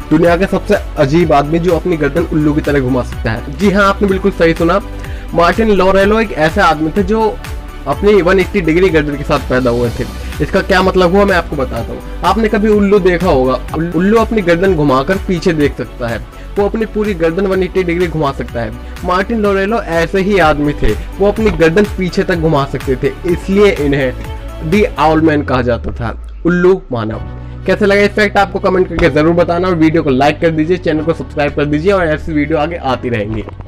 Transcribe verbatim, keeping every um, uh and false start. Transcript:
दुनिया का सबसे अजीब आदमी जो अपनी गर्दन उल्लू की तरह घुमा सकता है। जी हाँ, आपने बिल्कुल सही सुना। मार्टिन लॉरेलो एक ऐसे आदमी थे जो अपनी एक सौ अस्सी डिग्री गर्दन के साथ पैदा हुए थे। इसका क्या मतलब हुआ मैं आपको बताता हूँ। आपने कभी उल्लू देखा होगा। उल्लू अपनी गर्दन घुमाकर पीछे देख सकता है, वो अपनी पूरी गर्दन एक सौ अस्सी डिग्री घुमा सकता है। मार्टिन लॉरेलो ऐसे ही आदमी थे, वो अपनी गर्दन पीछे तक घुमा सकते थे, इसलिए इन्हें दी आउल मैन कहा जाता था, उल्लू मानव। कैसे लगा इस फैक्ट आपको कमेंट करके जरूर बताना और वीडियो को लाइक कर दीजिए, चैनल को सब्सक्राइब कर दीजिए और ऐसी वीडियो आगे आती रहेंगी।